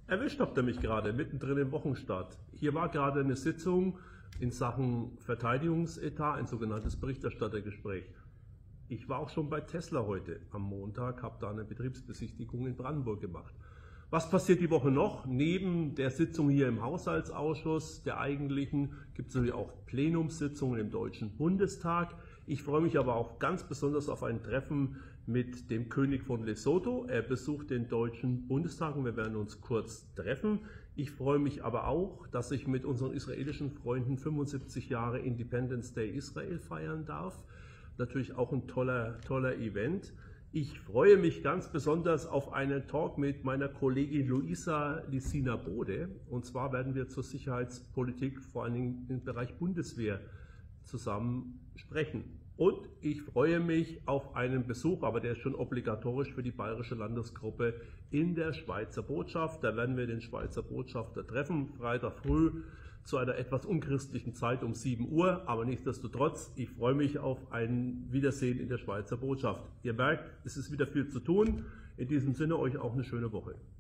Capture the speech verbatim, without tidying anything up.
Erwischt habt ihr mich gerade, mittendrin im Wochenstart. Hier war gerade eine Sitzung in Sachen Verteidigungsetat, ein sogenanntes Berichterstattergespräch. Ich war auch schon bei Tesla heute am Montag, habe da eine Betriebsbesichtigung in Brandenburg gemacht. Was passiert die Woche noch? Neben der Sitzung hier im Haushaltsausschuss, der eigentlichen, gibt es natürlich auch Plenumssitzungen im Deutschen Bundestag. Ich freue mich aber auch ganz besonders auf ein Treffen mit dem König von Lesotho. Er besucht den Deutschen Bundestag und wir werden uns kurz treffen. Ich freue mich aber auch, dass ich mit unseren israelischen Freunden fünfundsiebzig Jahre Independence Day Israel feiern darf. Natürlich auch ein toller, toller Event. Ich freue mich ganz besonders auf einen Talk mit meiner Kollegin Luisa Licina Bode. Und zwar werden wir zur Sicherheitspolitik, vor allen Dingen im Bereich Bundeswehr, zusammen sprechen. Und ich freue mich auf einen Besuch, aber der ist schon obligatorisch für die Bayerische Landesgruppe in der Schweizer Botschaft. Da werden wir den Schweizer Botschafter treffen, Freitag früh zu einer etwas unchristlichen Zeit um sieben Uhr. Aber nichtsdestotrotz, ich freue mich auf ein Wiedersehen in der Schweizer Botschaft. Ihr merkt, es ist wieder viel zu tun. In diesem Sinne euch auch eine schöne Woche.